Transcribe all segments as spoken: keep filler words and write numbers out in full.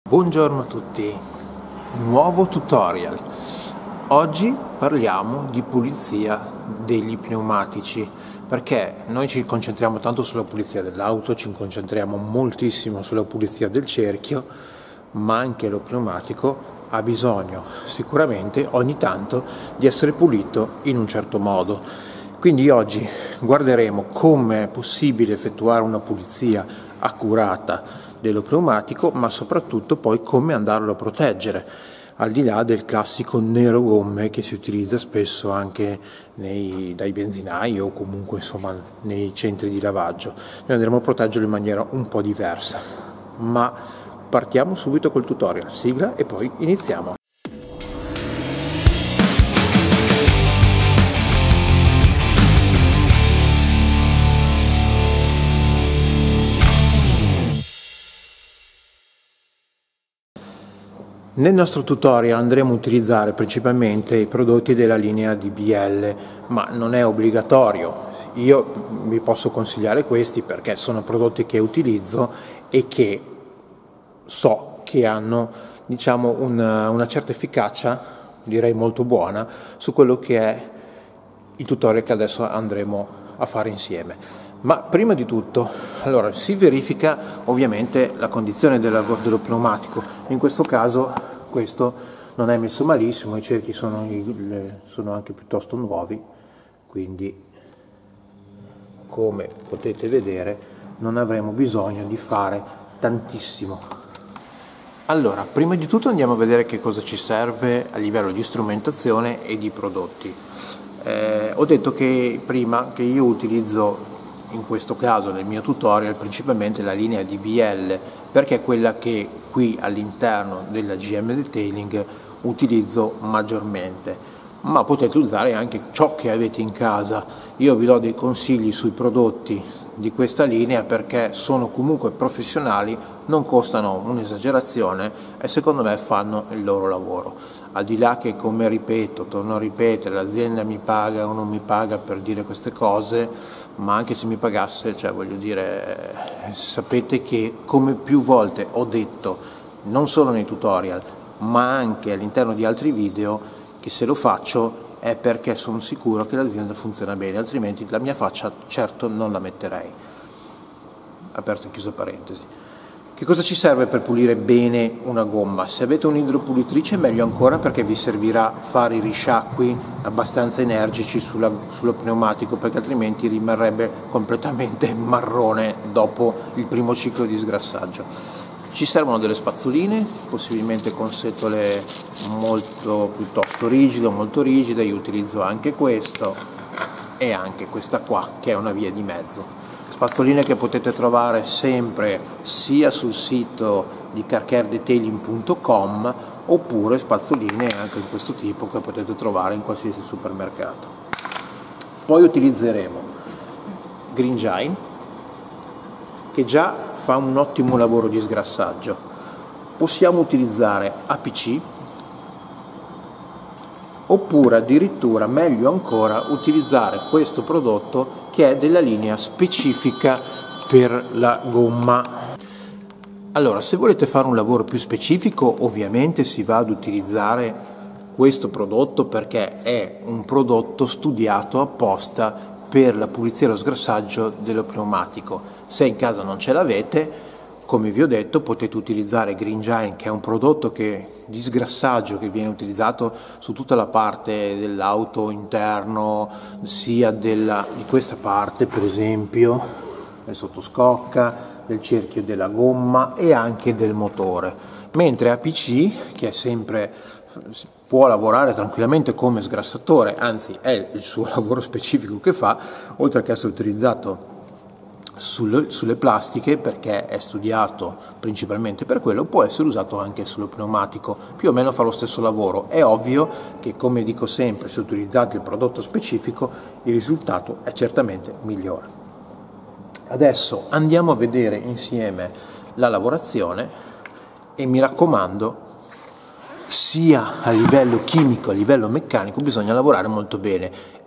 Buongiorno a tutti, nuovo tutorial. Oggi parliamo di pulizia degli pneumatici, perché noi ci concentriamo tanto sulla pulizia dell'auto, ci concentriamo moltissimo sulla pulizia del cerchio, ma anche lo pneumatico ha bisogno sicuramente ogni tanto di essere pulito in un certo modo. Quindi oggi guarderemo come è possibile effettuare una pulizia accurata dello pneumatico, ma soprattutto poi come andarlo a proteggere, al di là del classico nero gomme che si utilizza spesso anche nei, dai benzinai o comunque insomma nei centri di lavaggio. Noi andremo a proteggerlo in maniera un po' diversa, ma partiamo subito col tutorial, sigla e poi iniziamo. Nel nostro tutorial andremo a utilizzare principalmente i prodotti della linea D B L, ma non è obbligatorio. Io vi posso consigliare questi perché sono prodotti che utilizzo e che so che hanno, diciamo, una, una certa efficacia, direi molto buona, su quello che è il tutorial che adesso andremo a fare insieme. Ma prima di tutto, allora, si verifica ovviamente la condizione del, dello pneumatico. In questo caso questo non è messo malissimo, i cerchi sono, sono anche piuttosto nuovi, quindi come potete vedere non avremo bisogno di fare tantissimo. Allora, prima di tutto andiamo a vedere che cosa ci serve a livello di strumentazione e di prodotti. Eh, ho detto che prima che io utilizzo in questo caso nel mio tutorial principalmente la linea D B L, perché è quella che qui all'interno della G M Detailing utilizzo maggiormente, ma potete usare anche ciò che avete in casa. Io vi do dei consigli sui prodotti di questa linea perché sono comunque professionali, non costano un'esagerazione e secondo me fanno il loro lavoro. Al di là che, come ripeto, torno a ripetere, l'azienda mi paga o non mi paga per dire queste cose, ma anche se mi pagasse, cioè voglio dire, sapete che come più volte ho detto, non solo nei tutorial, ma anche all'interno di altri video, che se lo faccio è perché sono sicuro che l'azienda funziona bene, altrimenti la mia faccia certo non la metterei. Aperto e chiuso parentesi. Che cosa ci serve per pulire bene una gomma? Se avete un'idropulitrice meglio ancora, perché vi servirà fare i risciacqui abbastanza energici sulla, sullo pneumatico, perché altrimenti rimarrebbe completamente marrone dopo il primo ciclo di sgrassaggio. Ci servono delle spazzoline, possibilmente con setole molto piuttosto rigide o molto rigide. Io utilizzo anche questo e anche questa qua, che è una via di mezzo. Spazzoline che potete trovare sempre sia sul sito di car care detailing punto com oppure spazzoline anche di questo tipo che potete trovare in qualsiasi supermercato. Poi utilizzeremo Green Giant, che già fa un ottimo lavoro di sgrassaggio. Possiamo utilizzare A P C oppure addirittura, meglio ancora, utilizzare questo prodotto che è della linea specifica per la gomma. Allora, se volete fare un lavoro più specifico, ovviamente si va ad utilizzare questo prodotto perché è un prodotto studiato apposta per la pulizia e lo sgrassaggio dello pneumatico. Se in casa non ce l'avete, come vi ho detto, potete utilizzare Green Giant, che è un prodotto che, di sgrassaggio che viene utilizzato su tutta la parte dell'auto interno, sia della, di questa parte per esempio, del sottoscocca, del cerchio della gomma e anche del motore. Mentre A P C, che è sempre, può lavorare tranquillamente come sgrassatore, anzi è il suo lavoro specifico che fa, oltre che essere utilizzato Sulle, sulle plastiche, perché è studiato principalmente per quello, può essere usato anche sullo pneumatico, più o meno fa lo stesso lavoro. È ovvio che, come dico sempre, se utilizzate il prodotto specifico il risultato è certamente migliore. Adesso andiamo a vedere insieme la lavorazione e mi raccomando, sia a livello chimico, a livello meccanico bisogna lavorare molto bene.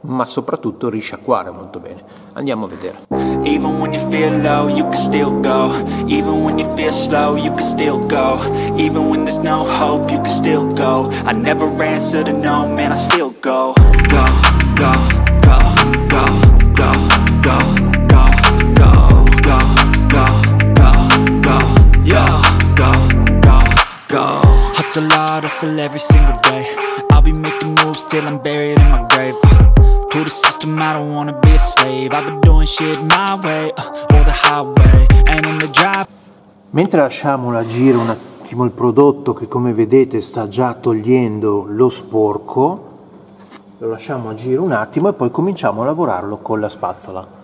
ma soprattutto risciacquare molto bene. Andiamo a vedere. Even when you feel low, you can still go. Even when you feel slow, you can still go. Even when there's no hope, you can still go. I never answer to no, man, I still go. Go, go, go, go, go, go, go, go, go, go, go, go, yeah, go, go, go. Hustle hard, hustle every single day. I'll be making moves till I'm buried in my grave. To the system, I don't wanna be a slave. I've been doing shit my way, uh, or the highway, and in the drive. Mentre lasciamo agire un attimo il prodotto che, come vedete, sta già togliendo lo sporco, lo lasciamo agire un attimo e poi cominciamo a lavorarlo con la spazzola.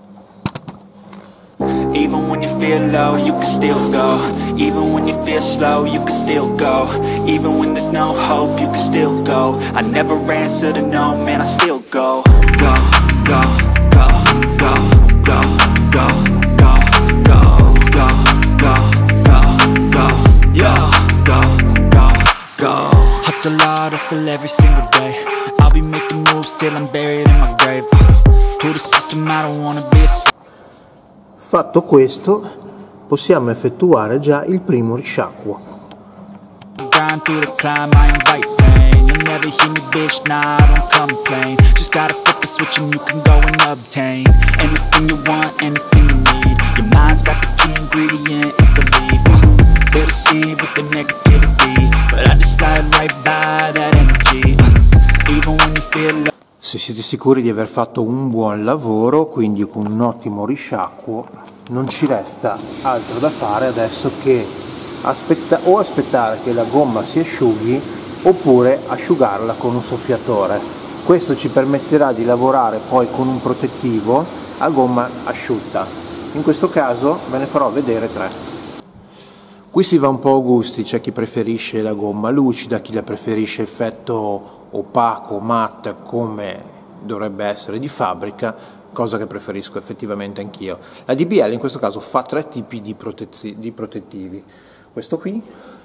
Even when you feel low, you can still go. Even when you feel slow, you can still go. Even when there's no hope, you can still go. I never answer to no, man, I still go. Go, go, go, go, go, go, go, go, go, go, go, go, yeah, go, go, go. Hustle hard, hustle every single day. I'll be making moves till I'm buried in my grave. To the system, I don't wanna be a slave. Fatto questo, possiamo effettuare già il primo risciacquo. Grind through the climb, I invite pain. You'll never hear me, bitch, nah, I don't complain. Just gotta flip the switch and you can go and obtain anything you want, anything you need. Your mind's got the key ingredient, it's belief. They'll deceive with the negativity, but I just slide right by that energy. Even when you feel low. Se siete sicuri di aver fatto un buon lavoro, quindi con un ottimo risciacquo, non ci resta altro da fare adesso che aspetta o aspettare che la gomma si asciughi oppure asciugarla con un soffiatore. Questo ci permetterà di lavorare poi con un protettivo a gomma asciutta. In questo caso ve ne farò vedere tre. Qui si va un po' a gusti, c'è chi preferisce la gomma lucida, chi la preferisce effetto opaco, matte, come dovrebbe essere di fabbrica, cosa che preferisco effettivamente anch'io. La D B L in questo caso fa tre tipi di, di protettivi. Questo qui,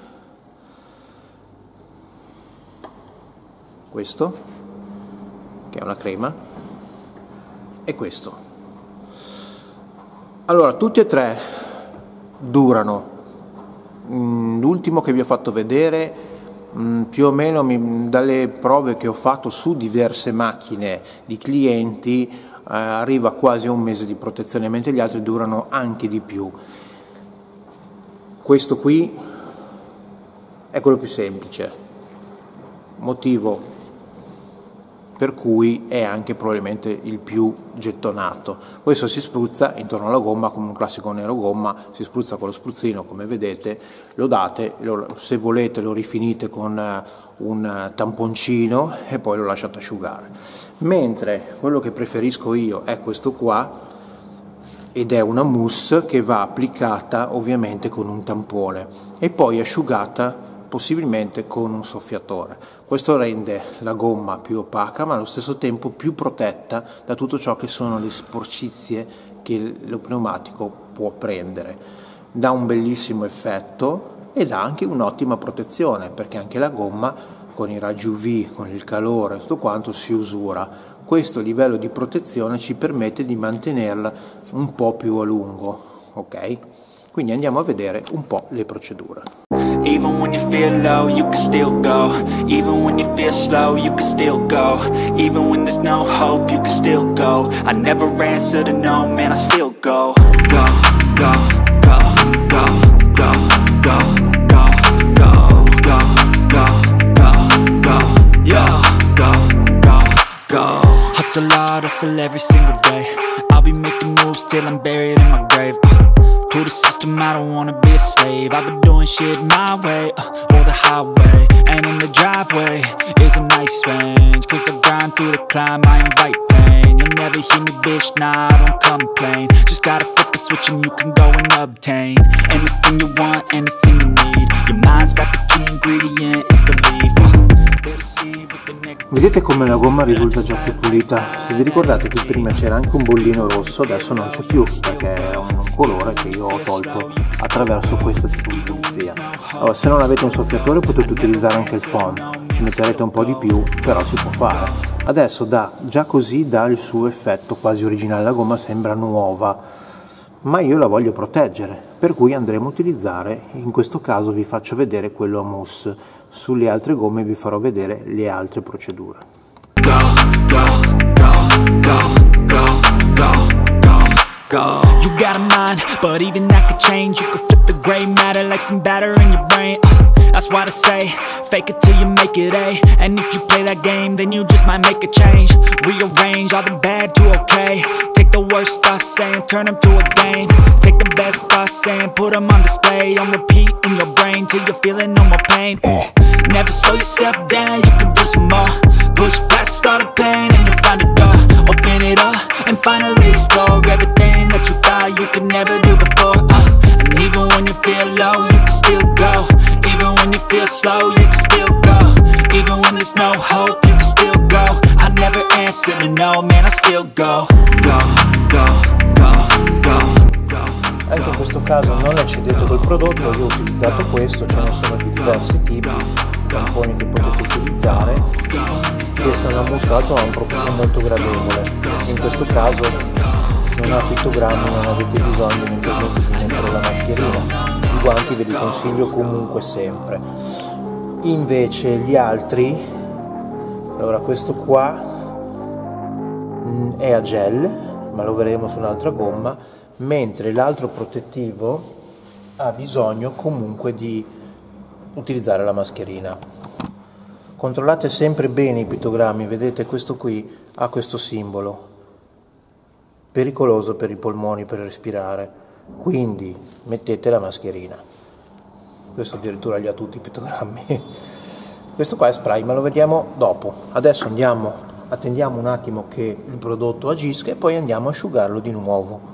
questo, che è una crema, e questo. Allora, tutti e tre durano. L'ultimo che vi ho fatto vedere, più o meno mi, dalle prove che ho fatto su diverse macchine di clienti, eh, arriva quasi a un mese di protezione, mentre gli altri durano anche di più. Questo qui è quello più semplice, motivo per cui è anche probabilmente il più gettonato. Questo si spruzza intorno alla gomma come un classico nero gomma, si spruzza con lo spruzzino, come vedete, lo date, lo, se volete lo rifinite con un tamponcino e poi lo lasciate asciugare. Mentre quello che preferisco io è questo qua, ed è una mousse che va applicata ovviamente con un tampone e poi asciugata possibilmente con un soffiatore. Questo rende la gomma più opaca ma allo stesso tempo più protetta da tutto ciò che sono le sporcizie che lo pneumatico può prendere. Dà un bellissimo effetto e dà anche un'ottima protezione, perché anche la gomma con i raggi U V, con il calore e tutto quanto si usura. Questo livello di protezione ci permette di mantenerla un po' più a lungo, ok? Quindi andiamo a vedere un po' le procedure. Even when you feel low, you can still go. Even when you feel slow, you can still go. Even when there's no hope, you can still go. I never answer to no, man, I still go. Go, go, go, go, go, go, go, go, go, go, go, go, yeah, go, go, go. Hustle hard, hustle every single day. I'll be making moves till I'm buried in my grave. To the system, I don't wanna be a slave. I've been doing shit my way, uh, or the highway, and in the driveway is a nice range. Cause I grind through the climb, I invite pain. You'll never hear me, bitch, nah, I don't complain. Just gotta flip the switch and you can go and obtain anything you want, anything you need. Your mind's got the key ingredient, it's belief. uh, They'll deceive with the negative. Vedete come la gomma risulta già più pulita? Se vi ricordate che prima c'era anche un bollino rosso, adesso non c'è più, perché è un colore che io ho tolto attraverso questo tipo di pulizia. Allora, se non avete un soffiatore potete utilizzare anche il foam, ci metterete un po' di più, però si può fare. Adesso dà, già così dà il suo effetto quasi originale, la gomma sembra nuova, ma io la voglio proteggere, per cui andremo a utilizzare, in questo caso vi faccio vedere quello a mousse, sulle altre gomme vi farò vedere le altre procedure. Go, go, go, go, go, go, go, go. You got a mind, but even that could change. You could flip the gray matter like some batter in your brain. That's why I say, fake it till you make it A. And if you play that game, then you just might make a change. Rearrange all the bad to okay. Take the worst thoughts saying, turn them to a game. Take the best thoughts saying, put them on display. On repeat in your brain till you're feeling no more pain. uh. Never slow yourself down, you can do some more. Push past all the pain and you'll find a door. Open it up and finally explore everything that you thought you could never do before. uh. And even when you feel low, you can still go. Even when you feel slow, you can still go. Even when there's no hope, you can still go. I never answer to no, man, I still go. Go, go, go, go, go. Anche in questo caso non eccedete col prodotto, io ho utilizzato questo, ce ne sono di diversi tipi, tamponi che potete utilizzare. Questo è una mousse, tra l'altro ha un profumo molto gradevole. In questo caso non ha pittogrammi, non avete bisogno eventualmente di mettere la mascherina. I guanti ve li consiglio comunque sempre. Invece gli altri, allora questo qua è a gel, ma lo vedremo su un'altra gomma, mentre l'altro protettivo ha bisogno comunque di utilizzare la mascherina. Controllate sempre bene i pittogrammi, vedete questo qui ha questo simbolo, pericoloso per i polmoni, per respirare, quindi mettete la mascherina. Questo addirittura li ha tutti i pittogrammi. Questo qua è spray, ma lo vediamo dopo. Adesso andiamo, attendiamo un attimo che il prodotto agisca e poi andiamo a asciugarlo di nuovo.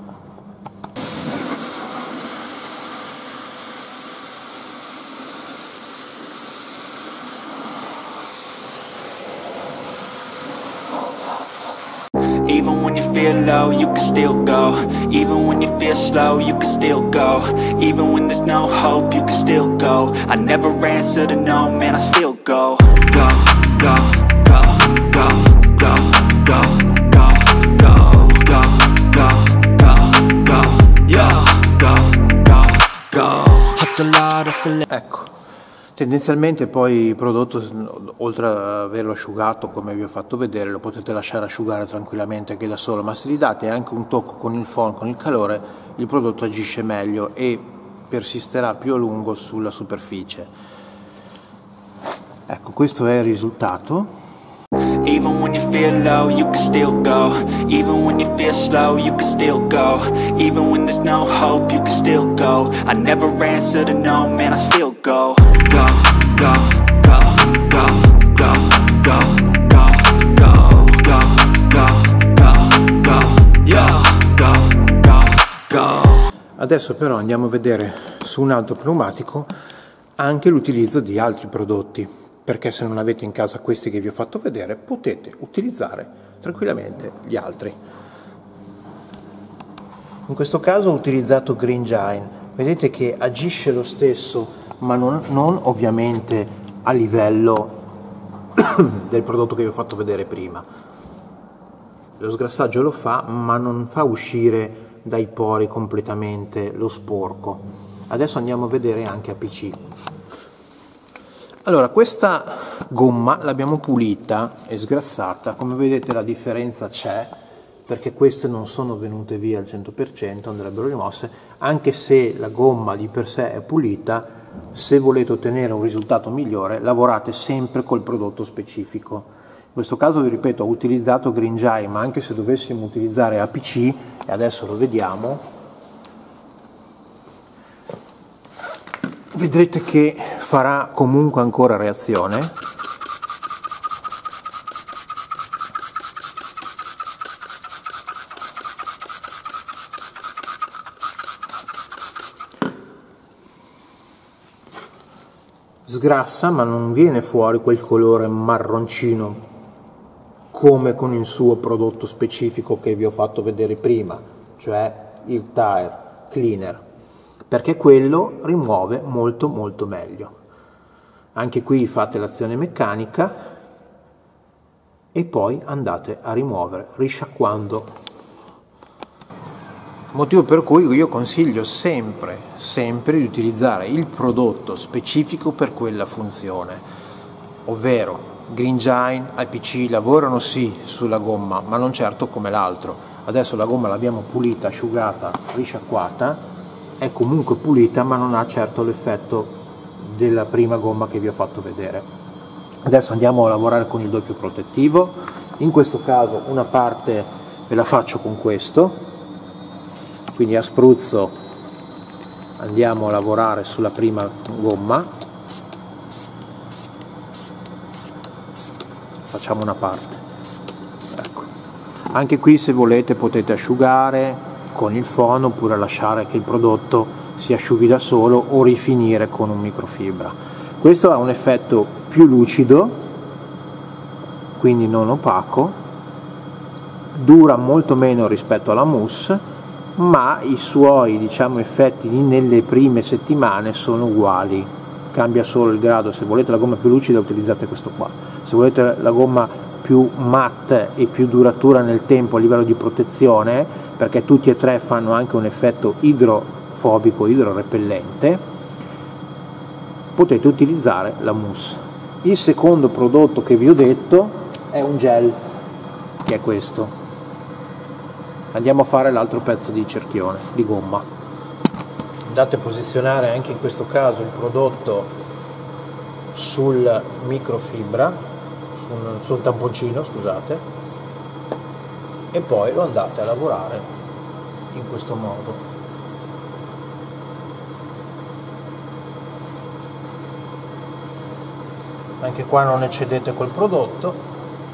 Even when you feel low, you can still go. Even when you feel slow, you can still go. Even when there's no hope, you can still go. I never answer to no, man, I still go. Go, go, go, go, go, go, go, go, go, go, go, go, yeah, go, go, go. Hustle hard, hustle. Ecco. Tendenzialmente poi il prodotto, oltre ad averlo asciugato come vi ho fatto vedere, lo potete lasciare asciugare tranquillamente anche da solo, ma se gli date anche un tocco con il phon, con il calore, il prodotto agisce meglio e persisterà più a lungo sulla superficie. Ecco, questo è il risultato. Even when you feel low, you can still go. Even when you feel slow, you can still go. Even when there's no hope, you can still go. I never answer to no, man, I still go. Go, go, go, go, go, go, go, go, go, go, go, go, yeah, go, go, go. Adesso però andiamo a vedere su un altro pneumatico anche l'utilizzo di altri prodotti, perché se non avete in casa questi che vi ho fatto vedere potete utilizzare tranquillamente gli altri. In questo caso ho utilizzato Green Giant, vedete che agisce lo stesso, ma non, non ovviamente a livello del prodotto che vi ho fatto vedere prima. Lo sgrassaggio lo fa, ma non fa uscire dai pori completamente lo sporco. Adesso andiamo a vedere anche A P C. Allora, questa gomma l'abbiamo pulita e sgrassata, come vedete la differenza c'è, perché queste non sono venute via al cento per cento, andrebbero rimosse, anche se la gomma di per sé è pulita. Se volete ottenere un risultato migliore, lavorate sempre col prodotto specifico. In questo caso, vi ripeto, ho utilizzato Green Giant, ma anche se dovessimo utilizzare A P C, e adesso lo vediamo, vedrete che farà comunque ancora reazione. Sgrassa, ma non viene fuori quel colore marroncino come con il suo prodotto specifico che vi ho fatto vedere prima, cioè il Tire Cleaner, perché quello rimuove molto molto meglio. Anche qui fate l'azione meccanica e poi andate a rimuovere risciacquando. Motivo per cui io consiglio sempre, sempre di utilizzare il prodotto specifico per quella funzione, ovvero Green Giant, I P C lavorano sì sulla gomma, ma non certo come l'altro. Adesso la gomma l'abbiamo pulita, asciugata, risciacquata, è comunque pulita, ma non ha certo l'effetto della prima gomma che vi ho fatto vedere. Adesso andiamo a lavorare con il doppio protettivo. In questo caso una parte ve la faccio con questo, quindi a spruzzo andiamo a lavorare sulla prima gomma, facciamo una parte, ecco. Anche qui se volete potete asciugare con il fono oppure lasciare che il prodotto si asciughi da solo o rifinire con un microfibra. Questo ha un effetto più lucido, quindi non opaco, dura molto meno rispetto alla mousse, ma i suoi, diciamo, effetti nelle prime settimane sono uguali, cambia solo il grado. Se volete la gomma più lucida utilizzate questo qua, se volete la gomma più matte e più duratura nel tempo a livello di protezione, perché tutti e tre fanno anche un effetto idrofobico, idrorepellente, potete utilizzare la mousse. Il secondo prodotto che vi ho detto è un gel, che è questo. Andiamo a fare l'altro pezzo di cerchione, di gomma. Andate a posizionare anche in questo caso il prodotto sul microfibra, sul, sul tamponcino, scusate, e poi lo andate a lavorare in questo modo. Anche qua non eccedete col prodotto.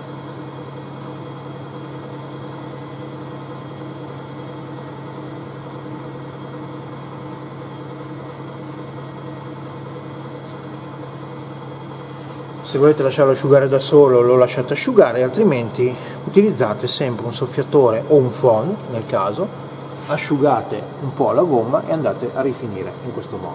Se volete lasciarlo asciugare da solo lo lasciate asciugare, altrimenti utilizzate sempre un soffiatore o un phon nel caso, asciugate un po' la gomma e andate a rifinire in questo modo.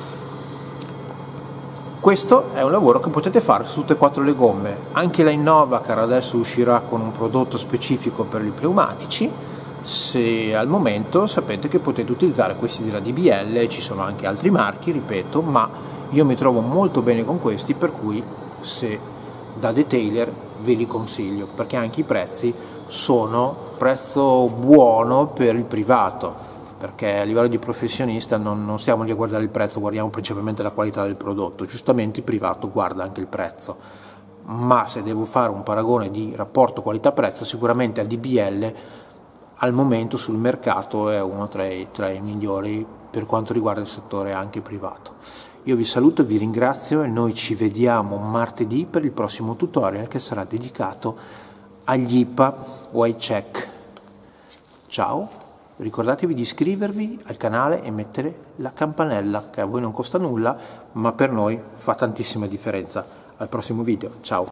Questo è un lavoro che potete fare su tutte e quattro le gomme. Anche la Innovacar adesso uscirà con un prodotto specifico per i pneumatici. Se al momento sapete che potete utilizzare questi della D B L, ci sono anche altri marchi, ripeto, ma io mi trovo molto bene con questi, per cui se da detailer ve li consiglio, perché anche i prezzi sono prezzo buono per il privato, perché a livello di professionista non, non stiamo lì a guardare il prezzo, guardiamo principalmente la qualità del prodotto. Giustamente il privato guarda anche il prezzo, ma se devo fare un paragone di rapporto qualità-prezzo, sicuramente il D B L al momento sul mercato è uno tra i, tra i migliori per quanto riguarda il settore anche privato. Io vi saluto, vi ringrazio e noi ci vediamo martedì per il prossimo tutorial che sarà dedicato agli I P A o ai check. Ciao, ricordatevi di iscrivervi al canale e mettere la campanella, che a voi non costa nulla, ma per noi fa tantissima differenza. Al prossimo video, ciao!